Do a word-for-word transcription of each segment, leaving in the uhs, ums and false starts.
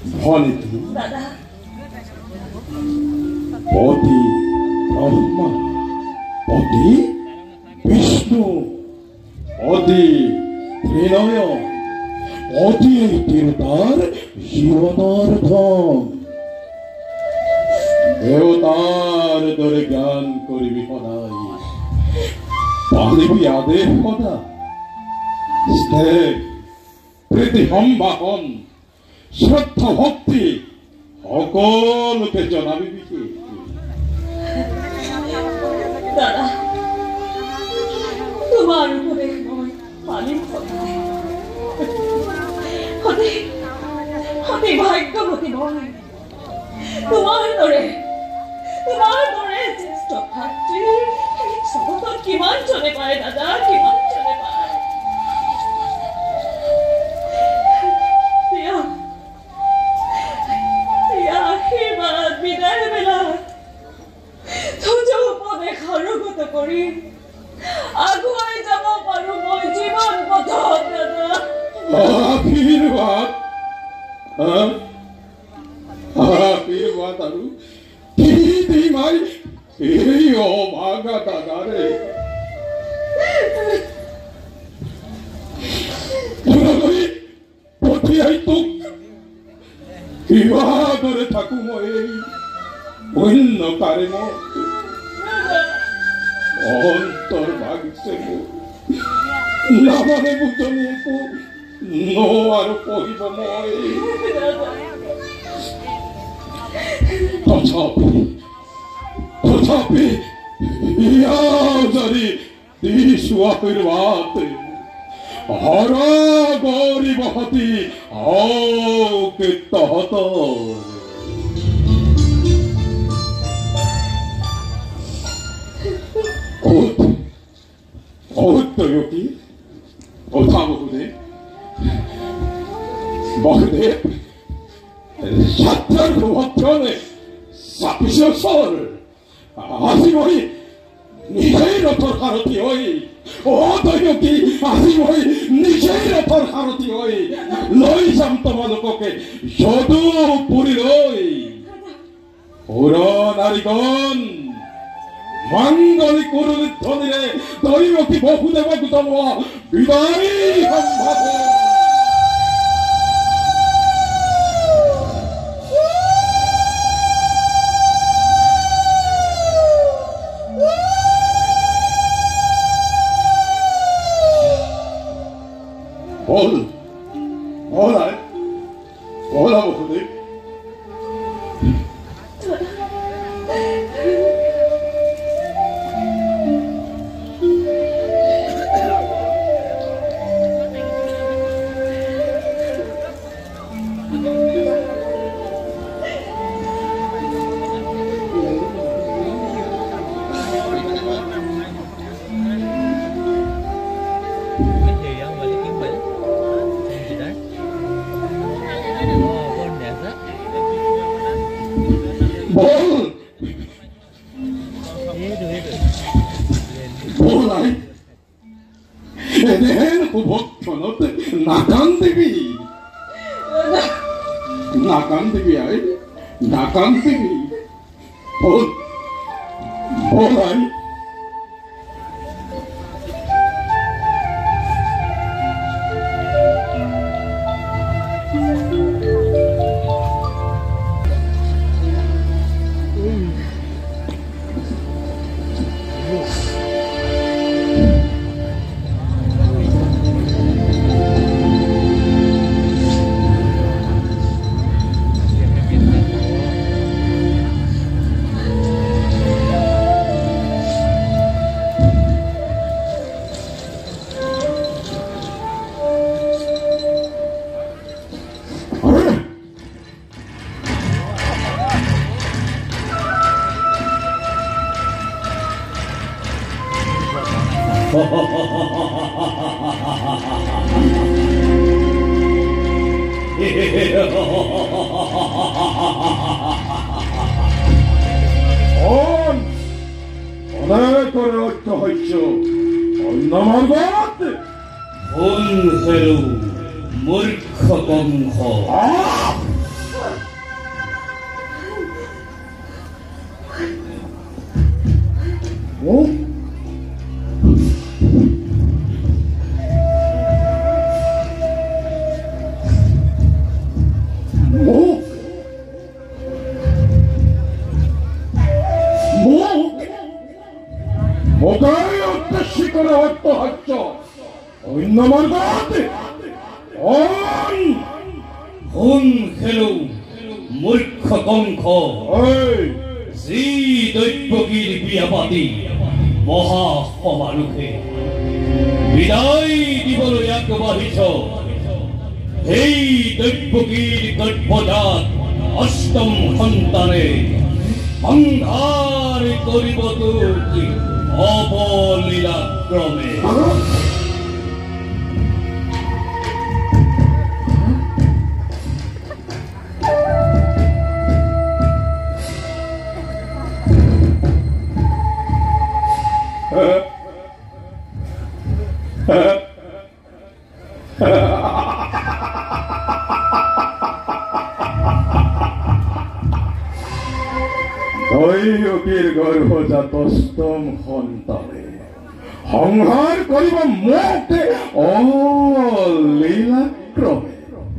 ভনিতী দাদা পতি ব্রহ্মা পতি বিষ্ণু পতি ত্রিনয় পতি তিরতার জীবনার্থম দেবতার দরে জ্ঞান করিবি সদাই পালিবি আদেশ সদা স্নেহ প্রীতি সম্ভাষণ শ্রদ্ধা ভক্তি সকলোকে জনাবি বিকি দাদা তোমার উপদেশ মই পালিম সদায় সদায় সদায় ভাগ্যৱতী মই তোমাৰ দৰে তোমাৰ দৰে জ্যেষ্ঠ ভাতৃ জগতত কিমান জনে পায় দাদা কিমান জনে পায় আশীৰ্বাদ বিদায় বেলাত তোজ উপদেশ আৰোগত কৰি আগুৱাই যাব পাৰো মই জীৱন পথত দাদা আশীৰ্বাদ আশীৰ্বাদ আৰু কি দি মাই এই অভাগা দাদাৰে পঠিয়াই তোক কিবাদৰে থাকো মই এই অন্য কাৰে মই অন্তৰ ভাগিছে মোৰ নামানে বুজনি একো নোৱাৰো পঢ়িব মই তথাপি তথাপি ইয়াৰ যদি দিছো আশীৰ্বাদ হৰ গৌৰী বসতি আওকে তহঁতৰ কি কথা বহুদেৱ বহুদেৱ যাত্ৰাৰ ভ্ৰমণে চাপিছে ওচৰ আজি মই নিজেই ৰথৰ সাৰথি হৈ অদয়কী আজি মই নিজেই ৰথৰ সাৰথি হৈ লৈ যাম তোমালোককে যদুপুৰীলৈ সুৰ নাৰীগণ মাঙ্গলিক ধ্বনিৰে দৈবকী বহুদেৱক জনোৱা বিদায় সম্ভাষণ বল বলা বলা বহুদেৱ নাকান্দিবি নাকান্দিবি আই নাকান্দিবি বল বল আই 뭐? 뭐? 뭐? 뭐가 어떻게 걸어왔다 하죠? 어인나 말가한테 어이 Hon hello murkha konko 어이 si doi pogiri biabati moha homaruke vidai dibolo yakbahicho hei doi pogiri gadpodat ashtam hantane angare koribotuki obolila krome 너희 여길 걸고자 도스톰 헌다네 황할 거리바 못해 올리라 크로메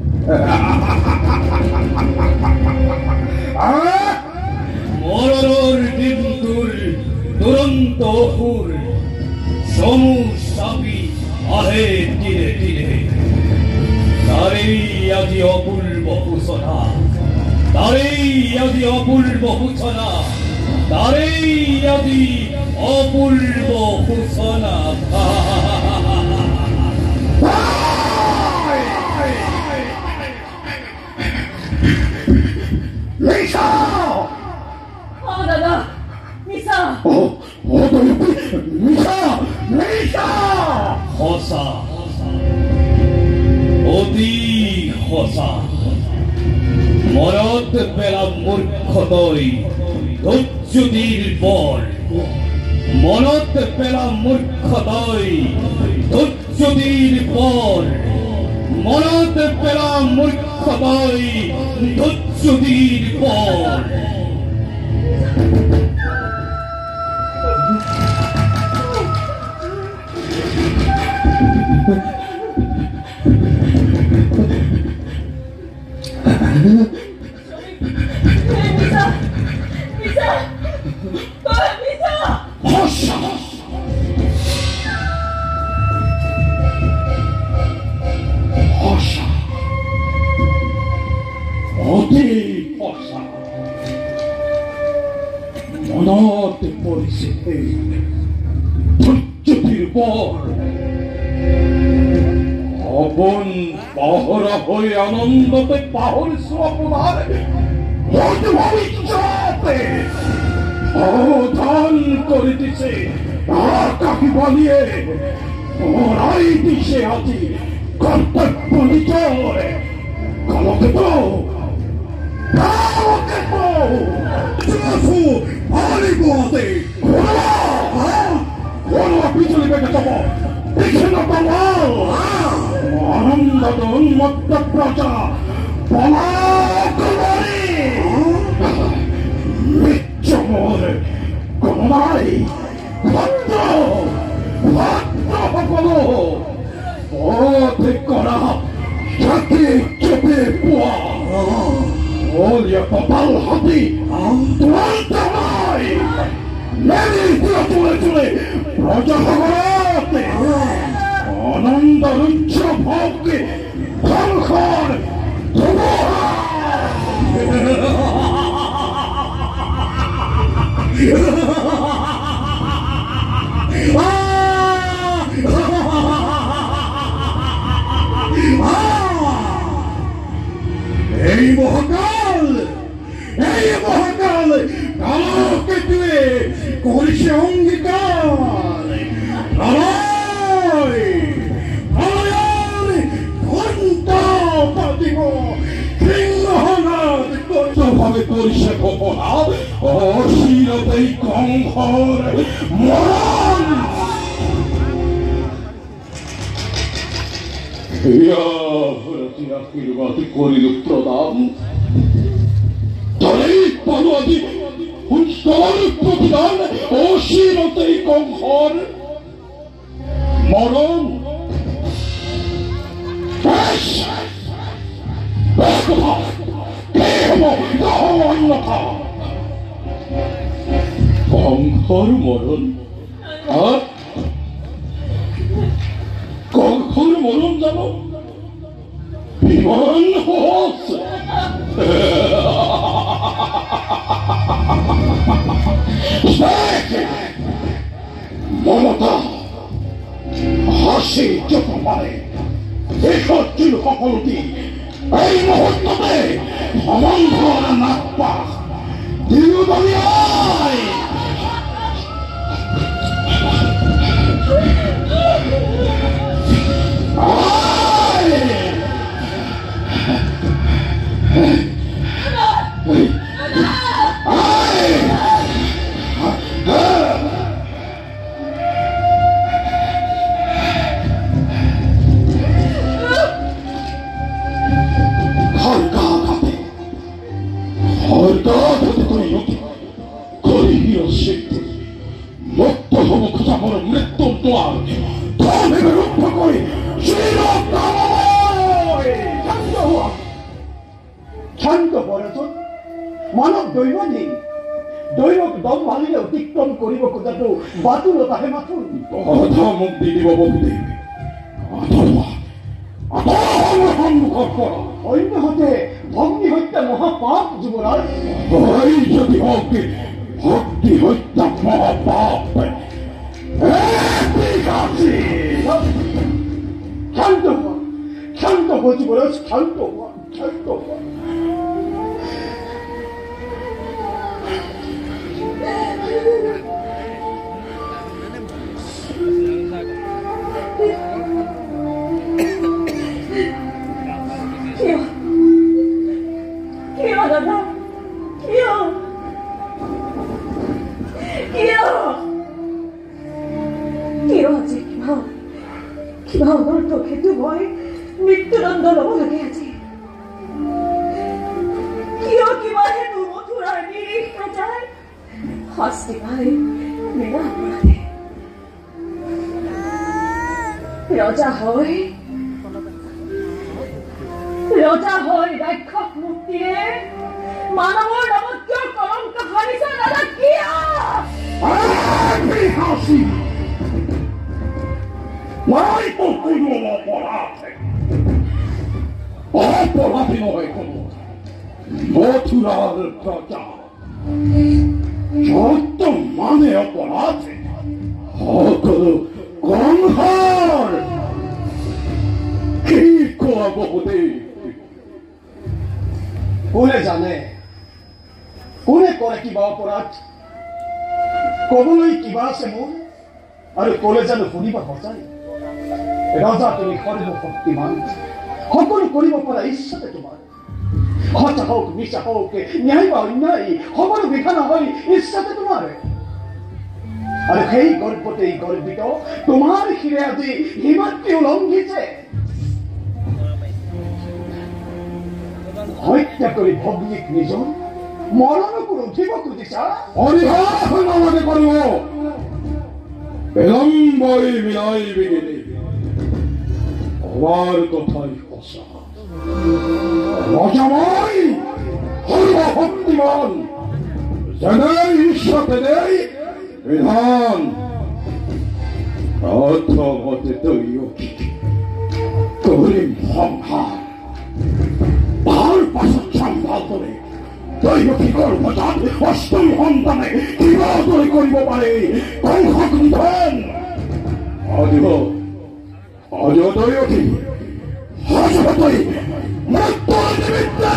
아 Mororor dimdur duranto hur somu sabi ahe tire tire Darei adi opulbo husona Darei adi opulbo husona Darei adi opulbo husona 리사 아, 나나! 미사! 어? 어? 너 여기 리사 리사 Hosa Odi Hosa Morot pela murkhodoi Dujjudir bol Morot pela murkhodoi Dujjudir bol Morot pela murkhodoi Dujjudir bol 미사! 미사! 아, 미사! 허샤 허샤 어디 허샤 너한테 버리세요 던져들 볼 어본 바허라 허이 아넌데 바허를 수업보다네 어디 와위 잡대 어단 거리듯이 아까기 바니에 어라이 디시하지 깜빡 버리죠래 가로게도 가로게도 주수 아리고하대 고라와 고라와 비틀리 베게 잡아 비켜나봐와 아름다운 멋다 프라자 바라크머리 미쳐모를 고마리 왔다 왔다 하고도 어디거나 자기 좁에 보아 올려 빠발하디 도안타마이 내리 뛰어돌아줄래 러자하거라대 어난다는 쳐먹기 방칼 도보하 Ei morgal! Ei morgal! Kalau ketue, korisiong gigal! Alay! Alay! Konta patigo! Kingahana! Sohage korishe popola! Oshiro dei konghore! Moral! Ja, vrati afirmati koridu prodam. Darei panuadi un stare potidan অচিৰতেই কংসৰ মৰণ অন্যথা কংসৰ মৰণ কংসৰ মৰণ জানো বিমান সহজ মমতা হাসি যত পারে এসব ছিল সকলটি এই মুহূর্ততে সমন্ধর নাপ্পা দিলুদলিয়ায় মানৱ দৈনন্দিন দৈনক দম মালিলে অতিক্ৰম কৰিব খোজাটো বাতুলতাহে মাথো কথা মোক দি দিব বহুতে অন্যহাতে ভগ্নী হত্যা মহাপাপ যুৱৰাজ যদি হওক ভক্তি হত্যা মহাপাপ শান্ত হোৱা শান্ত হোৱা যুৱৰাজ শান্ত হোৱা শান্ত হোৱা কিবা অনৰ্থ সেইটো মই মৃত্যুদণ্ড ল'ব লাগে আজি কিয় কিবা হেতু মথুৰাৰ নিৰীহ প্ৰজাই শাস্তি পাই বিনা অপৰাধে ৰজা হৈ ৰজা হৈ ৰাক্ষস মুক্তিয়ে মানৱৰ নামত কিয় কলংক সানিছা দাদা কিয় নাই তো কোনো অপরাধে অপরাধী নয় কোনো মথুরার প্রজা যত মানে অপরাধে সকল কংসর কি কোৱা বহুতে কোনে জানে কোনে কৰে কিবা অপৰাধ কবলৈ কিবা আছে মোৰ আৰু ক'লে জানো শুনিবা সঁচাই ৰজা তুমি সৰ্বশক্তিমান সকলো কৰিব পৰা ইচ্ছাতে তোমাৰ সঁচা হওক মিছা হওক ন্যায় বা অন্যায় সকলো বিধান হয় ইচ্ছাতে তোমাৰ আৰু সেই গৰ্ভতেই গৰ্বিত তোমাৰ শিৰে আজি হিমাদ্ৰী উলংঘিছে হত্যা কৰি ভগ্নীক নিজৰ মৰণকো উঠিব খুজিছা অৰিহা নালাগে কৰিব বিলম্বই মিলাই বিগিনি আমার কথাই সঁচা রজাময় সর্বশক্তিমান যেনে ঈশ্বর তেনে বিধান অথমতে তৈরি করিম সংহার তার পাছত সম্ভাল করে দৈহিক গর্ভজাত অষ্টম সন্তানে কিবা দৰে কৰিব পাৰে কংসক নিধন আদিব আদিব দৈহিক হাজতই মৃত্যুৰ নিমিত্তে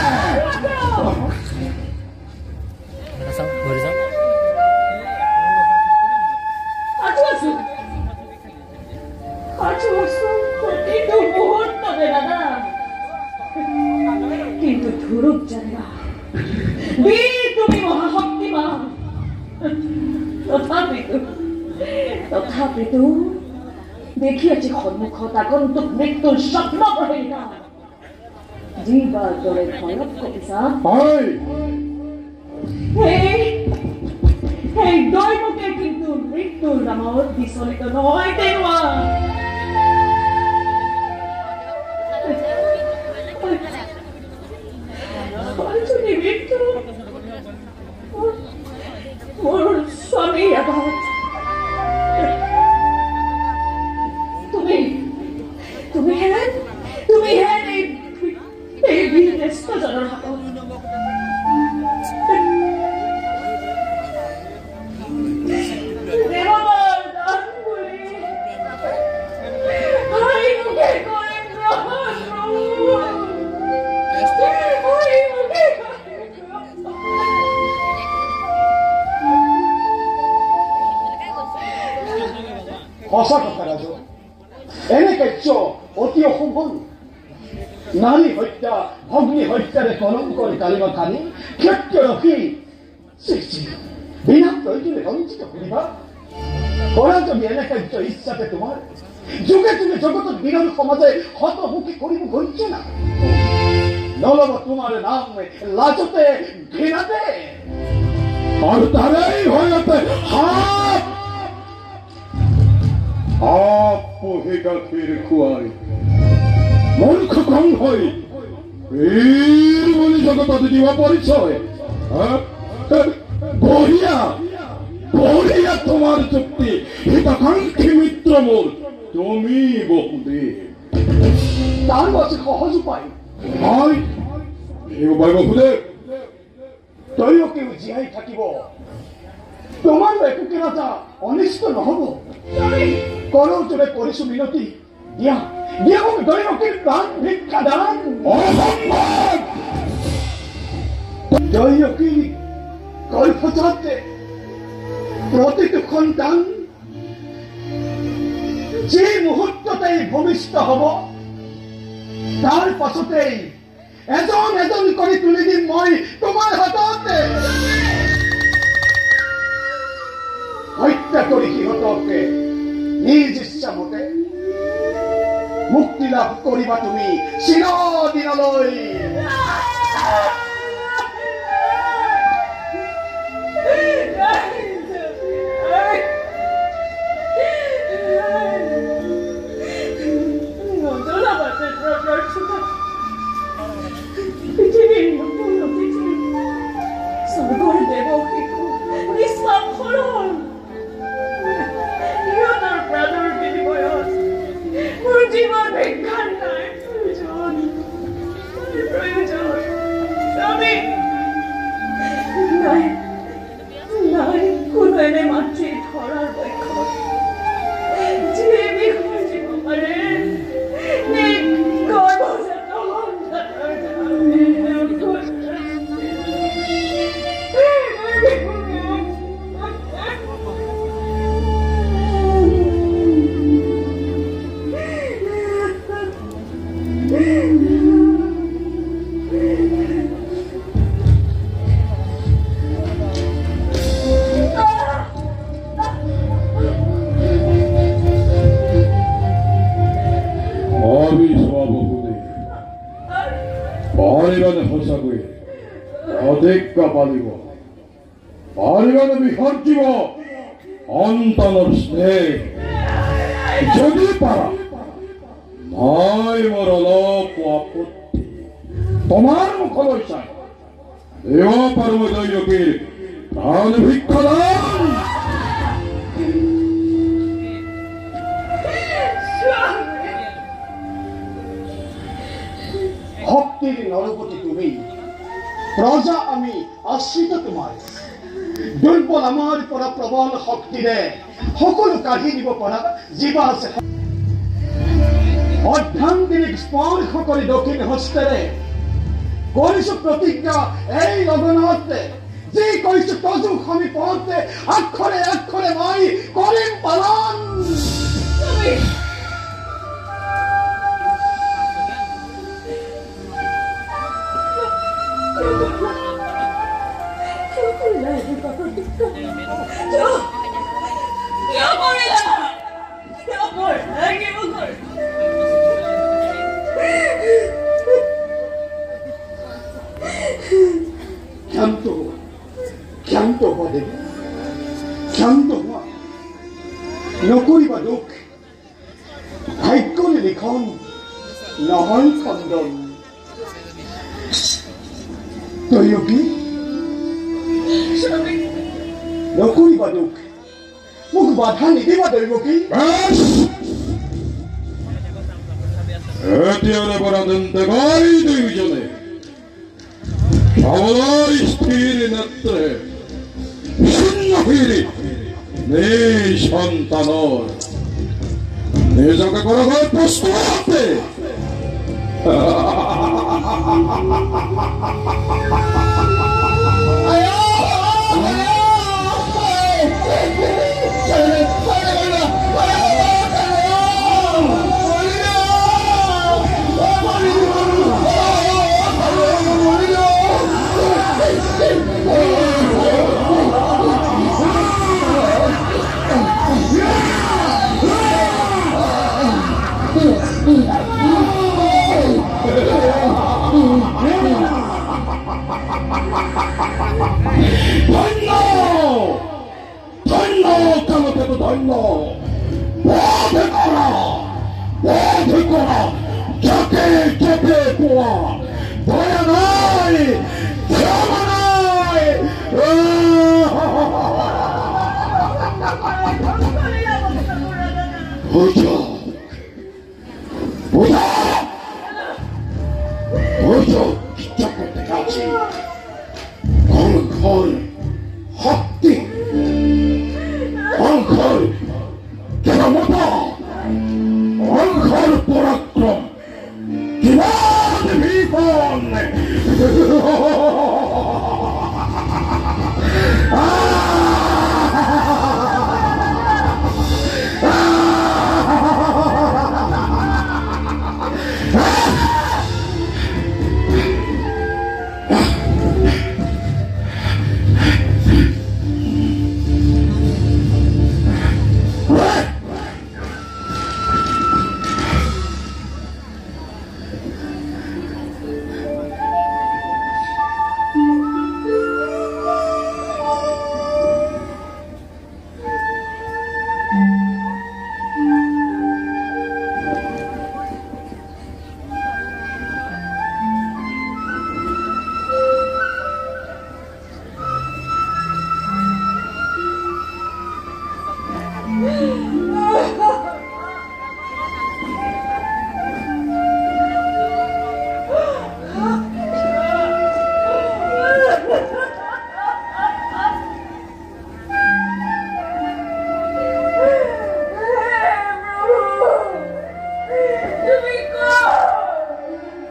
কিন্তু ধুরুপ জানা তুমি মহাশক্তিমান তথাপিতো তথাপিতো দেখি আজি সন্মুখত আগন্তুক মৃত্যুৰ স্বপ্ন পঢ়িলা জীৱাৰ দৰে ভয়ত কবিছা সেই এই দৈবকে কিন্তু মৃত্যুৰ নামত বিচলিত নহয় তেনুৱা যদি মৃত্যু মোৰ স্বামীৰ আঘাত তুমি তুমি হেন তুমি হেন এই এই বিদেশজনৰ হাতত দেৱৰ দান বুলি হাই মুখে কৰিম গ্ৰহণ হাই মুখে সঁচা কথা ৰাজু এনে কাৰ্য অতি অশোভন নাৰী হত্যা ভগ্নী হত্যাৰে কলংকৰ কালিমা খানি ক্ষত্ৰিয় ৰখি বিনা প্ৰয়োজনে ৰঞ্জিত কৰিবা কৰা যদি এনে কাৰ্য ইচ্ছাতে তোমাৰ যুগে যুগে জগতত বিৰোধী সমাজে হতমুখী কৰিব গৈছে না নলব তোমাৰ নাম লাজতে ঘৃণাতে আৰু তাৰেই ভয়তে হাত আপহে গাখীৰ খুৱাই মূৰ্খ কম হৈ বীৰ বুলি জগতত দিব পৰিচয় বঢ়িয়া বঢ়িয়া তোমাৰ যুক্তি হিতাকাংক্ষী মিত্ৰ মোৰ তুমি বহুদেৱ তাৰ আছে সহজ উপায় হয় এই উপায় বহুদেৱ তৈয়কেও জীয়াই থাকিব তোমাৰ একো কিবা অনিষ্ট নহব কৰো তোৰে কৰিছো মিনতি দিয়া দিয়া মোক দৈৱকীৰ প্ৰাণ ভিক্ষা দান অসম্ভৱ দৈৱকী গৰ্ভজাতে প্ৰতিটো সন্তান যি মুহূৰ্ততেই ভূমিষ্ঠ হব তাৰ পাছতেই এজন এজন কৰি তুলি দিম মই তোমাৰ হাততে হত্যা কৰি সিহঁতকে নিজ ইচ্ছা মতে মুক্তি লাভ কৰিবা তুমি চিৰদিনলৈ পৃথিৱীৰ নতুন অতিথি স্বৰ্গৰ দেৱ শিশু নিষ্পাপহৰণ সিহঁতৰ প্ৰাণৰ বিনিময়ত মোৰ জীৱন বিজ্ঞান নাই প্ৰয়োজন প্ৰয়োজন আমি নাই নাই কোনো এনে মাতৃ ধৰাৰ বক্ষত যিয়ে বিষয় দিব পাৰে নে গৰ্ভজাত অধিক পালিব পাৰিবানে বিসৰ্জিব সন্তানৰ স্নেহ যদি পাৰা মই মোৰ অলপ আপত্তি তোমাৰ মুখলৈ চাই দিব পাৰো দৈৱকীৰ প্ৰাণ ভিক্ষা দান শক্তিৰ নৰপতি তুমি প্ৰজা আমি আশ্ৰিত তোমাৰ দুৰ্বল আমাৰ পৰা প্ৰবল শক্তিৰে সকলো কাঢ়ি দিব পৰা জীৱা আছে অৰ্ধাংগিনীক স্পৰ্শ কৰি দক্ষিণ হস্তেৰে কৰিছো প্ৰতিজ্ঞা এই লগনতে যি কৰিছো তজু সমীপতে আক্ষৰে আক্ষৰে মই কৰিম পালন ক্ষান্ত ক্ষান্ত হওয়া দেবে ক্ষান্ত হোৱা নকৰিবা দুখ ভাগ্যৰ লিখন নহয় খণ্ডন তৈয়কী নকৰিবা দুখ মোক বাধা নিদিবা দৈৱকী এতিয়াৰে পৰা তেন্তে গাই দুয়োজনে সবলৰ স্থিৰ নেত্ৰে শূন্যহীৰি নিজ সন্তানৰ নিজকে কৰাৰ প্ৰস্তুত ধন্য ধন্য কামতেতো ধন্য বোধ কৰা বোধ কৰা যাকে যাকে পোৱা ভয় নাই ভ্ৰম নাই বুঝো বুঝো বুঝো কি করতে আছি অঙ্কর শক্তি অঙ্কর ক্ষমতা অঙ্কর পরাক্রম কিমান বিপন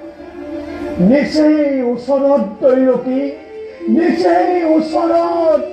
নিচেই ওচৰত তৈয়কী নিচেই ওচৰত